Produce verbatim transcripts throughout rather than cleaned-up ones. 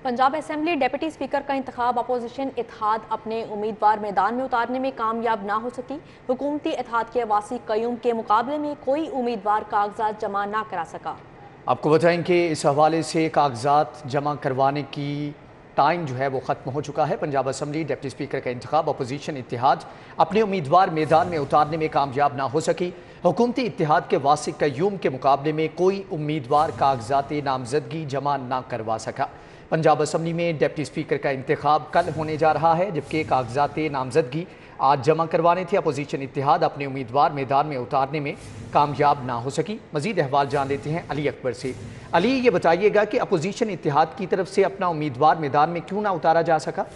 Punjab assembly deputy speaker का इंतखाब opposition इत्तेहाद अपने उम्मीदवार मैदान में उतारने में कामयाब ना हो सकी। हुकूमती इत्तेहाद के वासी कयूम के मुकाबले में कोई उम्मीदवार कागजात जमा ना करा सका। आपको बताएं कि इस हवाले से कागजात जमा करवाने की टाइम जो है वो ख़त्म हो चुका है। पंजाब असेंबली डिप्टी स्पीकर का इंतखाब अपोजिशन इत्तेहाद अपने उम्मीदवार मैदान में उतारने में कामयाब ना हो सकी। हुकूमती इत्तेहाद के वासी कयूम के मुकाबले में कोई उम्मीदवार कागजात नामजदगी जमा ना करवा सका। पंजाब असेंबली में डिप्टी स्पीकर का इंतखाब कल होने जा रहा है, जबकि कागजात नामजदगी आज जमा करवाने थे। अपोजिशन इत्तेहाद अपने उम्मीदवार मैदान में उतारने में कामयाब ना हो सकी। मजीद अहवाल जान लेते हैं अली अकबर से। अली, ये बताइएगा कि अपोजिशन इत्तेहाद की तरफ से अपना उम्मीदवार मैदान में क्यों ना उतारा जा सका?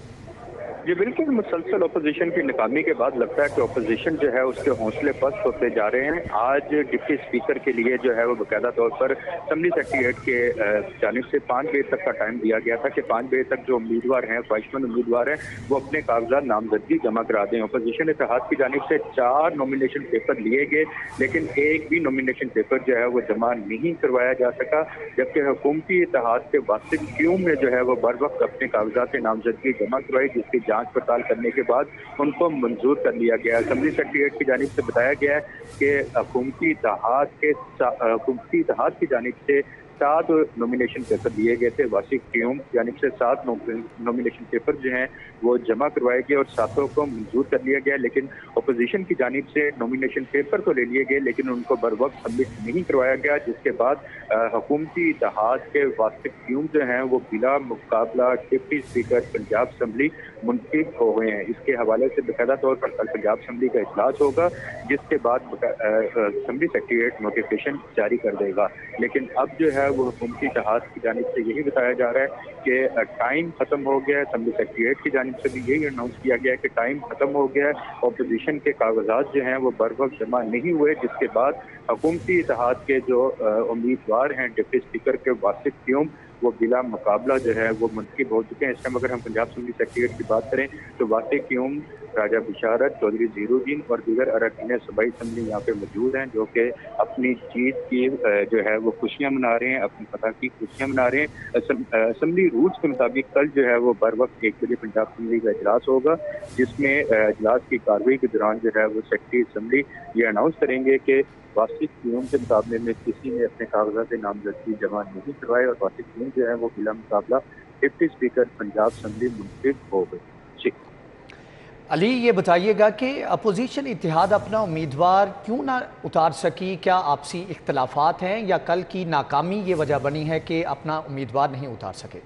जी बिल्कुल, मुसलसल अपोजिशन की नाकामी के बाद लगता है कि अपोजिशन जो है उसके हौसले पस्त होते जा रहे हैं। आज डिप्टी स्पीकर के लिए जो है वो बाकायदा तौर पर असेंबली सेक्रेटरीट के जानिब से पाँच बजे तक का टाइम दिया गया था कि पाँच बजे तक जो उम्मीदवार हैं, ख्वाहिशमंद उम्मीदवार हैं, वो अपने कागजात नामजदगी जमा करा दें। अपोजिशन इत्तेहाद की जानिब से चार नॉमिनेशन पेपर लिए गए, लेकिन एक भी नॉमिनेशन पेपर जो है वो जमा नहीं करवाया जा सका, जबकि हुकूमती इत्तेहाद के वासिफ क्यूम ने जो है वो बर वक्त अपने कागजात नामजदगी जमा करवाई, जिसकी जांच पड़ताल करने के बाद उनको मंजूर कर लिया गया। असेंबली सेक्रेटरीट की जानिब से बताया गया है कि हुकूमती इत्तेहाद के हुकूमती इत्तेहाद की जानिब से सात नॉमिनेशन पेपर दिए गए थे। वासिफ क्यूम की जानिब से सात नॉमिनेशन पेपर जो हैं वो जमा करवाए गए और सातों को मंजूर कर लिया गया, लेकिन अपोजिशन की जानिब से नॉमिनेशन पेपर तो ले लिए गए लेकिन उनको बर वक्त सबमिट नहीं करवाया गया, जिसके बाद हुकूमती इत्तेहाद के वासिफ क्यूम जो हैं वो बिला मुकाबला डिप्टी स्पीकर पंजाब असेंबली मुंतखब हो गए हैं। इसके हवाले से बाकायदा तौर पर कल पंजाब असेंबली का इजलास होगा, जिसके बाद असेंबली सेक्रेटरीट नोटिफिकेशन जारी कर देगा। लेकिन अब जो है वो हुकूमती इत्तेहाद की जानिब से यही बताया जा रहा है कि टाइम खत्म हो गया है। असेंबली सेक्रेटरीट की जानिब से भी यही अनाउंस किया गया है कि टाइम खत्म हो गया है। अपोजिशन के कागजात जो हैं वो बर वक्त जमा नहीं हुए, जिसके बाद हुकूमती इत्तेहाद के जो उम्मीदवार हैं डिप्टी स्पीकर के वासिफ क्यूम वो बिला मुकाबला जो है वो मुंतखब हो चुके हैं। इस टाइम अगर हम पंजाब असेंबली सेक्रेटरीट की बात करें तो वासिफ क्यूम, राजा बिशारत, चौधरी जीरुद्दीन और दीगर अरकान सूबाई असेंबली यहाँ पे मौजूद हैं, जो कि अपनी जीत की जो है वो खुशियाँ मना रहे हैं, अपनी फतह की खुशियाँ मना रहे हैं। असेंबली रूल्स के मुताबिक कल जो है वो बर वक्त एक बजे पंजाब असेंबली का इजलास होगा, जिसमें इजलास की कार्रवाई के दौरान जो है वो सेक्रेटरी असेंबली ये अनाउंस करेंगे कि वासिफ क्यूम के मुकाबले में किसी ने अपने कागजात नामजदगी जमा नहीं करवाए और वासिफ क्यूम जो है वो बिला मुकाबला डिप्टी स्पीकर पंजाब असेंबली मुंतखब हो गए। जी अली, ये बताइएगा कि अपोजिशन इत्तेहाद अपना उम्मीदवार क्यों ना उतार सकी? क्या आपसी इख्तलाफात हैं या कल की नाकामी ये वजह बनी है कि अपना उम्मीदवार नहीं उतार सके?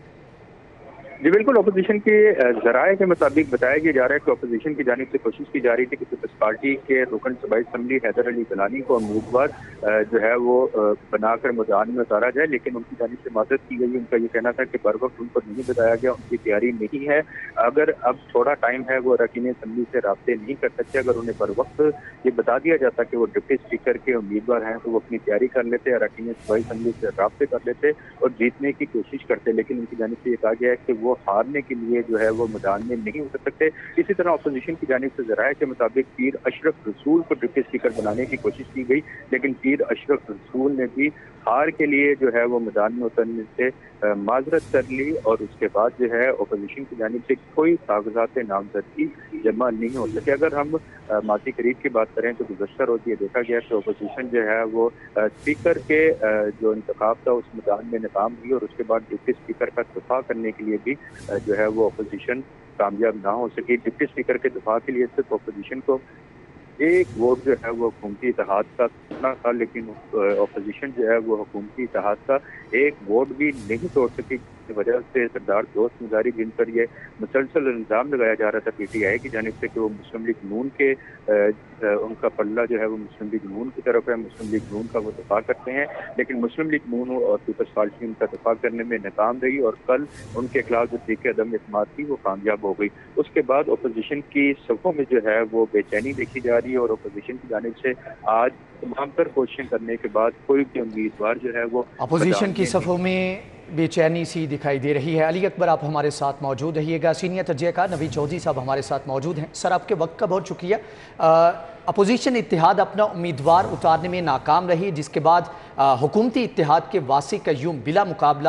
जी बिल्कुल, अपोजिशन के जराये के मुताबिक बताया गया जा रहा है कि अपोजिशन की जानिब से कोशिश की जा रही थी कि पीपल्स पार्टी के रुकन सूबाई असेंबली हैदर अली गलानी को उम्मीदवार जो है वो बनाकर मैदान में उतारा जाए, लेकिन उनकी जानिब से मदद की गई। उनका ये कहना था कि बर वक्त उनको नहीं बताया गया, उनकी तैयारी नहीं है। अगर अब थोड़ा टाइम है वो अरकान असेंबली से राब्ते नहीं कर सकते। अगर उन्हें बर वक्त ये बता दिया जाता कि वो डिप्टी स्पीकर के उम्मीदवार हैं तो वो अपनी तैयारी कर लेते, अरकान सूबाई असेंबली से राब्ते कर लेते और जीतने की कोशिश करते, लेकिन उनकी जानिब से ये कहा गया है कि वो हारने के लिए जो है वो मैदान में नहीं उतर सकते। इसी तरह अपोजिशन की जानिब से जराये के मुताबिक पीर अशरफ रसूल को डिप्टी स्पीकर बनाने की कोशिश की गई, लेकिन पीर अशरफ रसूल ने भी हार के लिए जो है वो मैदान में उतरने से माजरत कर ली और उसके बाद जो है अपोजिशन की जानिब से कोई कागजात नामजदगी जमा नहीं हो सके। अगर हम माजी करीब की बात करें तो गुज़श्ता रोज़ ये देखा गया कि अपोजिशन जो है वो स्पीकर के जो इंतखाब था उस मैदान में नाकाम हुई और उसके बाद डिप्टी स्पीकर का दफा करने के लिए भी जो है वो अपोजिशन कामयाब ना हो सकी। डिप्टी स्पीकर के दफा के लिए सिर्फ अपोजिशन को एक वोट जो है वो हुकूमती इत्तेहाद का करना था, लेकिन अपोजिशन जो है वो हुकूमती इत्तेहाद का एक वोट भी नहीं तोड़ सकी, की वजह से सरदार दोस्त मुजारी, जिन पर ये मुसलसल इल्ज़ाम लगाया जा रहा था पी टी आई की जानिब से कि वो मुस्लिम लीग नून के आ, आ, उनका पल्ला जो है वो मुस्लिम लीग नून की तरफ है, मुस्लिम लीग नून का वो दफा करते हैं, लेकिन मुस्लिम लीग नून और पीपल्स पार्टी उनका दफा करने में नाकाम रही और कल उनके खिलाफ जो तरीके अदम एतमाद थी वो कामयाब हो गई। उसके बाद अपोजिशन की सफ़ों में जो है वो बेचैनी देखी जा रही है और अपोजिशन की जानिब से आज तमाम तर कोशिशें करने के बाद कोई भी उम्मीदवार जो है वो अपोजिशन की सफ़ों में बेचैनी सी दिखाई दे रही है। अली अकबर, आप हमारे साथ मौजूद रहिएगा। सीनियर तजज़ियाकार नवीद चौधरी साहब हमारे साथ मौजूद हैं। सर, आपके वक्त कब हो चुकी है? अपोजिशन इत्तेहाद अपना उम्मीदवार उतारने में नाकाम रही, जिसके बाद हुकूमती इत्तेहाद के वासी कयूम बिला मुकाबला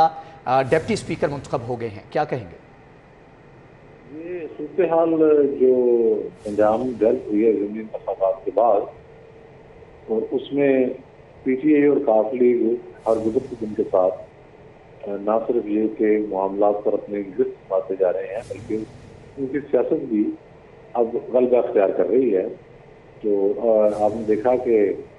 डिप्टी स्पीकर मुंतखब हो गए हैं, क्या कहेंगे? ये सूरत-ए-हाल जो पंजाब में दर्ज हुई है ज़मीनी इंतखाबात के बाद, और उसमें पी टी आई और काफ लीग हर गुज़रते दिन के साथ ना सिर्फ ये कि मामलात पर अपने गिरफ्त पाते जा रहे हैं, बल्कि उनकी सियासत भी अब गलबा अख्तियार कर रही है। तो आपने देखा कि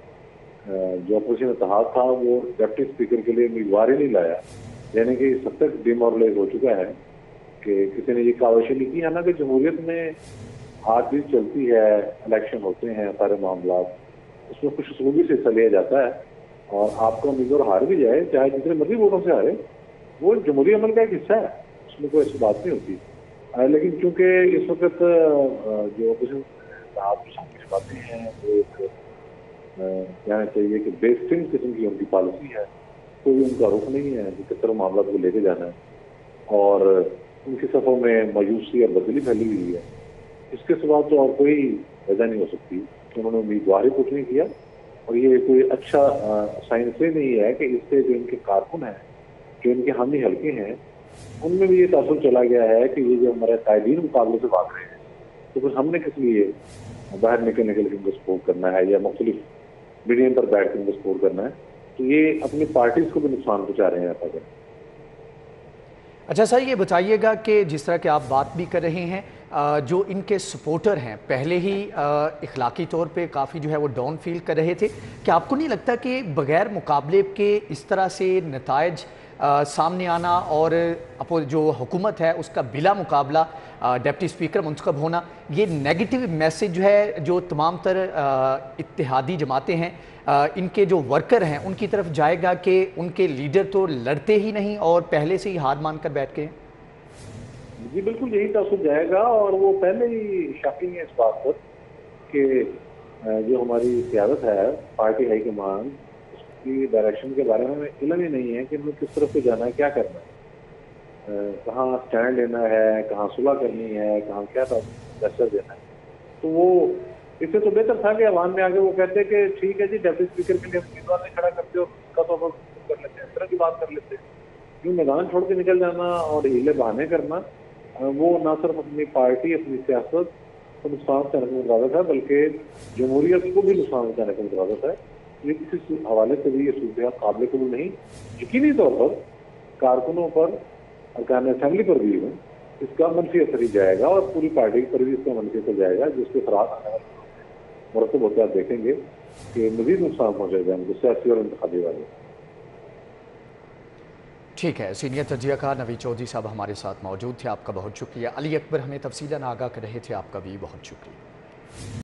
जो अपोजिशन इत्तेहाद था वो डिप्टी स्पीकर के लिए उम्मीदवार ही नहीं लाया, यानी कि सब तक डिमोरलाइज हो चुका है कि किसी ने ये काविश नहीं की है ना कि जमहूरियत में हाथ भी चलती है, इलेक्शन होते हैं, सारे मामला उसमें कुछ उसलूबी से हिस्सा लिया जाता है, और आपका उम्मीदवार हार भी जाए, चाहे जितने मर्जी वोटों से हारे, वो जमहूरी अमल का एक हिस्सा है, उसमें कोई ऐसी बात नहीं होती। लेकिन चूंकि इस वक्त जो अपोजिशन आप शामिल बातें हैं वो एक कहना चाहिए कि बेस्टिंग किस्म की उनकी पॉलिसी है, कोई उनका रुख नहीं है कि किस तरह मामला को लेके जाना है, और उनकी सफ़ों में मायूसी और बदली फैली हुई है। इसके सिवा तो और कोई वजह नहीं हो सकती कि उन्होंने उम्मीदवार ही कुछ नहीं किया, और ये कोई अच्छा साइन से नहीं है कि इससे जो इनके कारकुन हैं, जो इनके हामी हल्के हैं, उनमें भी ये तासुर चला गया है कि ये जो हमारे कायदीन मुकाबले से भाग रहे हैं, तो फिर हमने किस लिए बाहर निकल निकल के इनको सपोर्ट करना है या मुख्तलिफ मीडियम पर बैठ कर इनको सपोर्ट करना है। तो ये अपनी पार्टीज को भी नुकसान पहुँचा रहे हैं ऐसा कर। अच्छा सर, ये बताइएगा कि जिस तरह के आप बात भी कर रहे हैं, जो इनके सपोर्टर हैं पहले ही इखलाकी तौर पे काफ़ी जो है वो डाउन फील कर रहे थे, क्या आपको नहीं लगता कि बग़ैर मुकाबले के इस तरह से नताइज सामने आना और अपो जो हुकूमत है उसका बिला मुकाबला डिप्टी स्पीकर मुंतखब होना, ये नेगेटिव मैसेज जो है जो तमाम तर इत्तेहादी जमातें हैं, इनके जो वर्कर हैं उनकी तरफ जाएगा कि उनके लीडर तो लड़ते ही नहीं और पहले से ही हार मान कर बैठ के? जी बिल्कुल यही तासुर जाएगा, और वो पहले ही शॉकिंग है इस बात पर कि जो हमारी क़यादत है, पार्टी हाईकमान, उसकी डायरेक्शन के बारे में इल्म ही नहीं है कि हमें किस तरफ से जाना है, क्या करना है, कहाँ स्टैंड लेना है, कहाँ सुलह करनी है, कहाँ क्या लेक्चर देना है। तो वो इससे तो बेहतर था कि अवाम में आगे वो कहते कि ठीक है जी डिप्टी स्पीकर के लिए उम्मीदवार नहीं खड़ा करते और उसका तो हम कर लेते हैं, इस तरह की बात कर लेते हैं। क्यों मैदान छोड़ के निकल जाना और हीले बहाने करना, वो ना सिर्फ अपनी पार्टी, अपनी सियासत को नुकसान पहुंचाने का मुताबिक है, बल्कि जमहूरियत को भी नुकसान पहुंचाने का मुताबिक है। ये किसी हवाले से भी ये सूरत काबिल कबूल नहीं। यकीनी तौर पर कारकुनों पर, अरकान असेंबली पर भी इसका मनफी असर ही जाएगा, और पूरी पार्टी पर भी इसका मनफी असर जाएगा, जिसके खिलाफ मुरतब होकर आप देखेंगे कि मजीद नुकसान पहुंचेगा उनको सियासी और इंतखाबी वाले। ठीक है, सीनियर तजियाकार नवीद चौधरी साहब हमारे साथ मौजूद थे, आपका बहुत शुक्रिया। अली अकबर हमें तफसीलन आगाह कर रहे थे, आपका भी बहुत शुक्रिया।